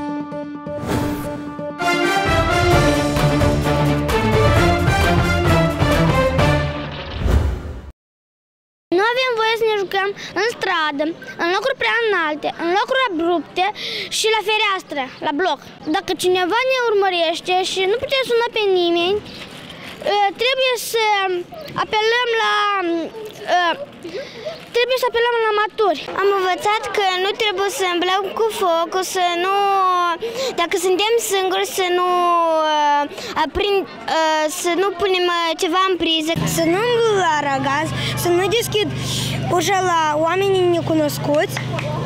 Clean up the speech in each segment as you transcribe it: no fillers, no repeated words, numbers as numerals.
Nu avem voie să ne jucăm în stradă, în locuri prea înalte, în locuri abrupte și la fereastră, la bloc. Dacă cineva ne urmărește și nu putem suna pe nimeni, trebuie să apelăm la maturi. Am învățat că nu trebuie să îmblăm cu focul, dacă suntem singuri, să nu punem ceva în priză. Să nu îmblu la aragaz, să nu deschid ușa la oamenii necunoscuți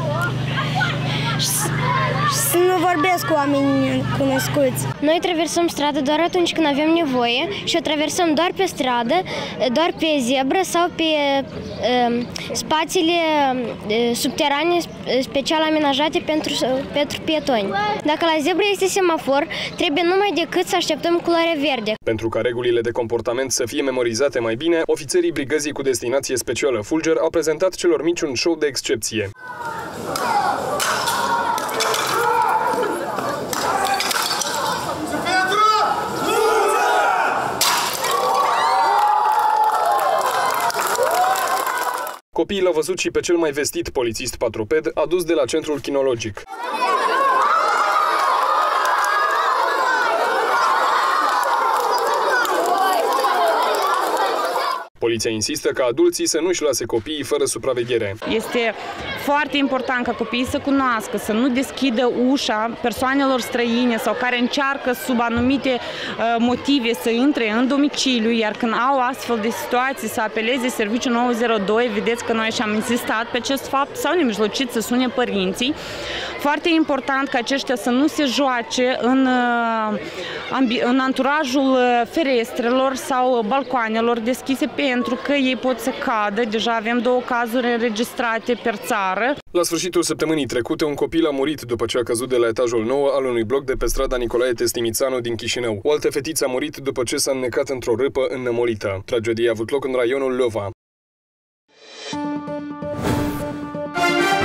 și să nu vorbesc cu oamenii necunoscuți. Noi traversăm strada doar atunci când avem nevoie și o traversăm doar pe stradă, doar pe zebră sau pe spațiile subterane special amenajate pentru pietoni. Dacă la zebră este semafor, trebuie numai decât să așteptăm culoarea verde. Pentru ca regulile de comportament să fie memorizate mai bine, ofițerii brigăzii cu destinație specială Fulger au prezentat celor mici un show de excepție. Copiii l-au văzut și pe cel mai vestit polițist patroped adus de la centrul kinologic. Poliția insistă ca adulții să nu-și lase copiii fără supraveghere. Este foarte important ca copiii să cunoască, să nu deschidă ușa persoanelor străine sau care încearcă sub anumite motive să intre în domiciliu, iar când au astfel de situații să apeleze serviciul 902, vedeți că noi și-am insistat pe acest fapt, sau nemijlocit să sune părinții. Foarte important ca aceștia să nu se joace în anturajul ferestrelor sau balcoanelor deschise, pentru că ei pot să cadă. Deja avem 2 cazuri înregistrate per țară. La sfârșitul săptămânii trecute, un copil a murit după ce a căzut de la etajul 9 al unui bloc de pe strada Nicolae Testimițanu din Chișinău. O altă fetiță a murit după ce s-a înnecat într-o râpă înnămolită. Tragedia a avut loc în raionul Lova.